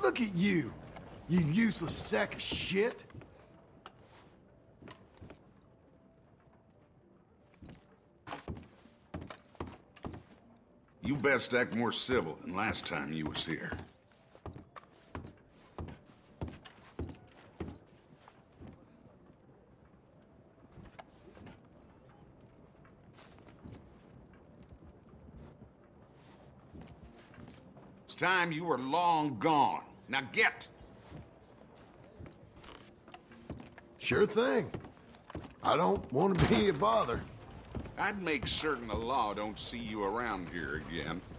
Look at you, you useless sack of shit. You best act more civil than last time you was here. It's time you were long gone. Now get! Sure thing. I don't want to be a bother. I'd make certain the law don't see you around here again.